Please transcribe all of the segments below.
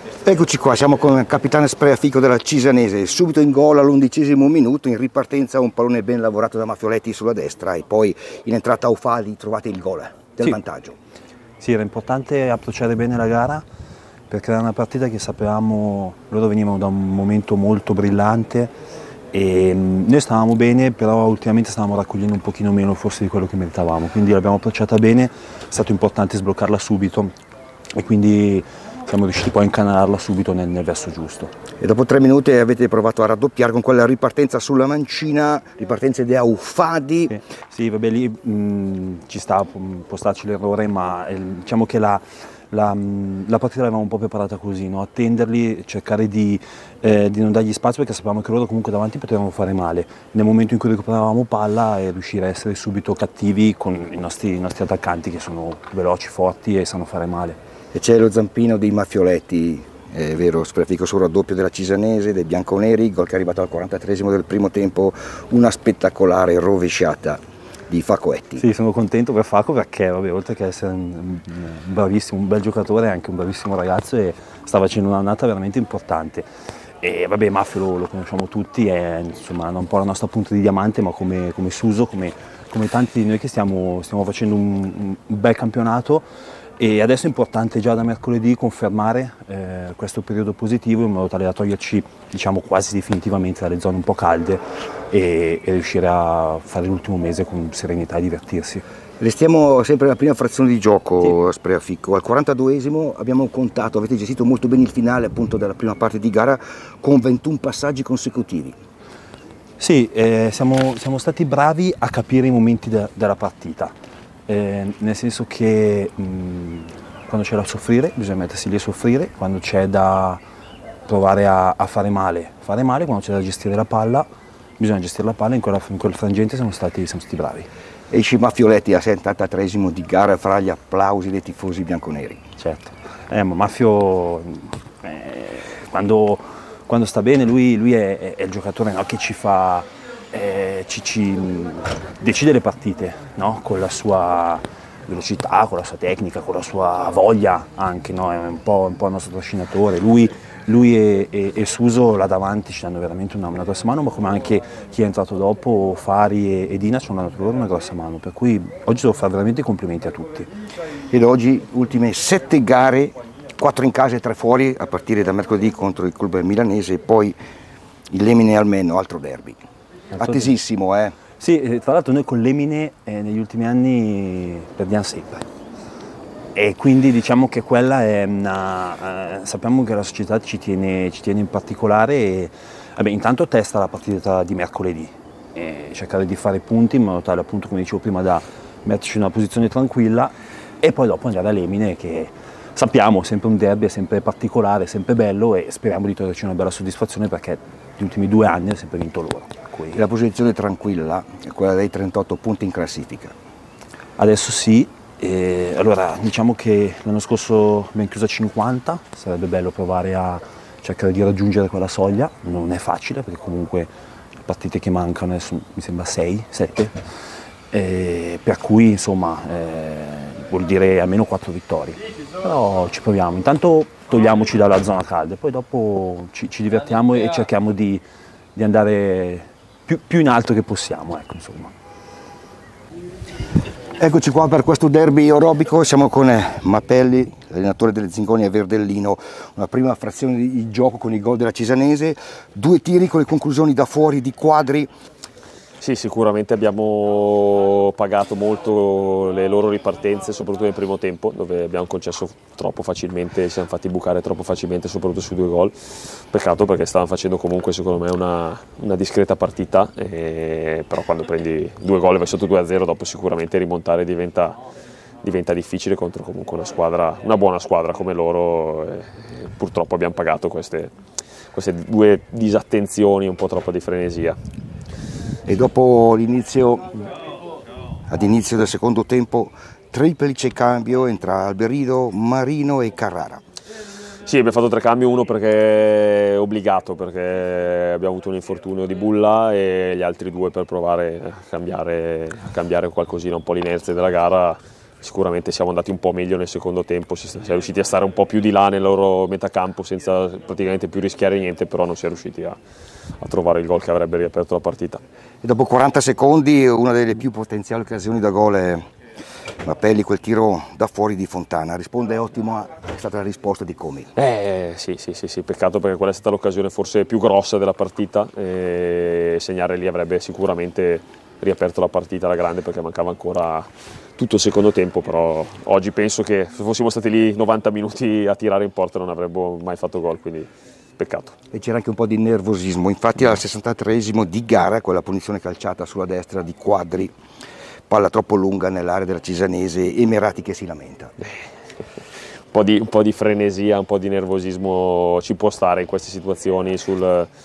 Eccoci qua, siamo con il capitano Spreafico della Cisanese, subito in gol all'11° minuto, in ripartenza un pallone ben lavorato da Maffioletti sulla destra e poi in entrata Aufali trovate il gol del vantaggio. Sì, era importante approcciare bene la gara perché era una partita che sapevamo, loro venivano da un momento molto brillante e noi stavamo bene, però ultimamente stavamo raccogliendo un pochino meno forse di quello che meritavamo, quindi l'abbiamo approcciata bene, è stato importante sbloccarla subito e quindi siamo riusciti poi a incanalarla subito nel verso giusto. E dopo 3 minuti avete provato a raddoppiare con quella ripartenza sulla mancina, ripartenza di Aufadi. Sì, vabbè, lì ci sta, può starci l'errore, ma diciamo che la partita l'avevamo un po' preparata così, no? Attenderli, cercare di non dargli spazio perché sapevamo che loro comunque davanti potevano fare male. Nel momento in cui recuperavamo palla e riuscire a essere subito cattivi con i nostri attaccanti che sono veloci, forti e sanno fare male. E c'è lo zampino dei Maffioletti, è vero, Spreafico sul raddoppio della Cisanese, dei bianconeri, gol che è arrivato al 43° del primo tempo, una spettacolare rovesciata di Facoetti. Sì, sono contento per Faco perché vabbè, oltre che essere un bravissimo, un bel giocatore è anche un bravissimo ragazzo e sta facendo un'annata veramente importante. E vabbè, Maffio lo conosciamo tutti, è insomma un po' la nostra punta di diamante, ma come Suso, come tanti di noi che stiamo facendo un bel campionato. E adesso è importante già da mercoledì confermare questo periodo positivo in modo tale da toglierci, diciamo, quasi definitivamente dalle zone un po' calde e riuscire a fare l'ultimo mese con serenità e divertirsi. Restiamo sempre nella prima frazione di gioco, sì. Spreafico. Al 42° abbiamo contato, avete gestito molto bene il finale appunto della prima parte di gara con 21 passaggi consecutivi. Sì, siamo stati bravi a capire i momenti della partita. Nel senso che quando c'è da soffrire bisogna mettersi lì a soffrire, quando c'è da provare a fare male, quando c'è da gestire la palla bisogna gestire la palla, in quel frangente siamo stati bravi. Esce Maffioletti al 73° di gara fra gli applausi dei tifosi bianconeri. Certo, ma Maffio quando sta bene lui è il giocatore, no, che ci fa... decide le partite, no? Con la sua velocità, con la sua tecnica, con la sua voglia anche, no? È un po' il nostro trascinatore. Lui e Suso là davanti ci danno veramente una grossa mano, ma come anche chi è entrato dopo, Fari e Dina ci hanno dato loro una grossa mano, per cui oggi devo fare veramente i complimenti a tutti. Ed oggi ultime 7 gare, 4 in casa e 3 fuori, a partire da mercoledì contro il club milanese e poi il Lemine Almeno, altro derby. Attesissimo, eh? Sì, tra l'altro noi con l'Emine negli ultimi anni perdiamo sempre e quindi diciamo che quella è sappiamo che la società ci tiene in particolare e vabbè, intanto testa la partita di mercoledì e cercare di fare punti in modo tale, appunto, come dicevo prima, da metterci in una posizione tranquilla e poi dopo andare all'Emine, che sappiamo sempre un derby, è sempre particolare, sempre bello e speriamo di toglierci una bella soddisfazione perché gli ultimi 2 anni ha sempre vinto loro. E la posizione tranquilla è quella dei 38 punti in classifica. Adesso sì, allora diciamo che l'anno scorso abbiamo chiuso a 50, sarebbe bello provare a cercare di raggiungere quella soglia, non è facile perché comunque le partite che mancano adesso mi sembra 6, 7, per cui insomma vuol dire almeno 4 vittorie, però ci proviamo, intanto togliamoci dalla zona calda, poi dopo ci divertiamo e cerchiamo di andare più in alto che possiamo, ecco, insomma. Eccoci qua per questo derby aerobico, siamo con Mapelli, allenatore delle Zingoni a Verdellino, una prima frazione di gioco con il gol della Cisanese, 2 tiri con le conclusioni da fuori di Quadri. Sì, sicuramente abbiamo pagato molto le loro ripartenze, soprattutto nel primo tempo, dove abbiamo concesso troppo facilmente, ci siamo fatti bucare troppo facilmente, soprattutto sui 2 gol. Peccato perché stavano facendo comunque, secondo me, una discreta partita, però quando prendi 2 gol e vai sotto 2-0, dopo sicuramente rimontare diventa difficile contro comunque una buona squadra come loro. Purtroppo abbiamo pagato queste 2 disattenzioni, un po' troppo di frenesia. E dopo ad inizio del secondo tempo, triplice cambio entra Alberido, Marino e Carrara. Sì, abbiamo fatto 3 cambi, uno perché è obbligato, perché abbiamo avuto un infortunio di Bulla, e gli altri 2 per provare a cambiare qualcosina, un po' l'inerzia della gara, sicuramente siamo andati un po' meglio nel secondo tempo, si è riusciti a stare un po' più di là nel loro metacampo senza praticamente più rischiare niente, però non si è riusciti a trovare il gol che avrebbe riaperto la partita. E dopo 40 secondi una delle più potenziali occasioni da gol è Mapelli, quel tiro da fuori di Fontana. Risponde ottima, è stata la risposta di Comi. Sì, peccato perché quella è stata l'occasione forse più grossa della partita e segnare lì avrebbe sicuramente riaperto la partita alla grande, perché mancava ancora tutto il secondo tempo, però oggi penso che se fossimo stati lì 90 minuti a tirare in porta non avremmo mai fatto gol, quindi peccato. E c'era anche un po' di nervosismo, infatti al 63esimo di gara, quella punizione calciata sulla destra di Quadri, palla troppo lunga nell'area della Cisanese, Emerati che si lamenta. Un po' di frenesia, un po' di nervosismo ci può stare in queste situazioni, sul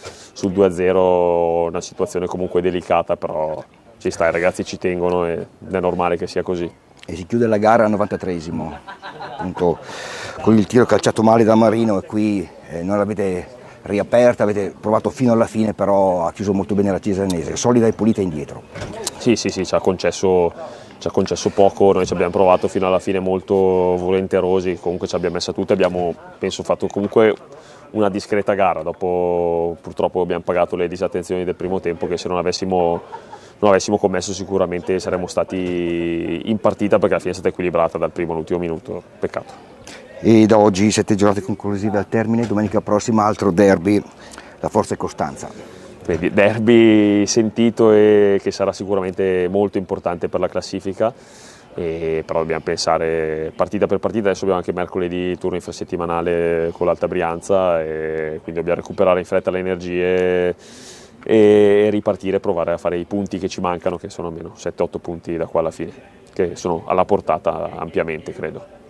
2-0 una situazione comunque delicata, però ci sta, i ragazzi ci tengono e è normale che sia così. E si chiude la gara al 93esimo, appunto con il tiro calciato male da Marino, e qui non l'avete riaperta, avete provato fino alla fine, però ha chiuso molto bene la Cisanese, solida e pulita indietro. Sì, ci ha concesso poco, noi ci abbiamo provato fino alla fine molto volenterosi, comunque ci abbiamo messa tutte, abbiamo penso fatto comunque una discreta gara, dopo purtroppo abbiamo pagato le disattenzioni del primo tempo che se non avessimo commesso sicuramente saremmo stati in partita, perché alla fine è stata equilibrata dal primo all'ultimo minuto, peccato. E da oggi 7 giornate conclusive al termine, domenica prossima altro derby, la Forza e Costanza. Quindi derby sentito e che sarà sicuramente molto importante per la classifica, però dobbiamo pensare partita per partita. Adesso abbiamo anche mercoledì turno infrasettimanale con l'Alta Brianza e quindi dobbiamo recuperare in fretta le energie e ripartire, provare a fare i punti che ci mancano, che sono almeno 7-8 punti da qua alla fine, che sono alla portata ampiamente, credo.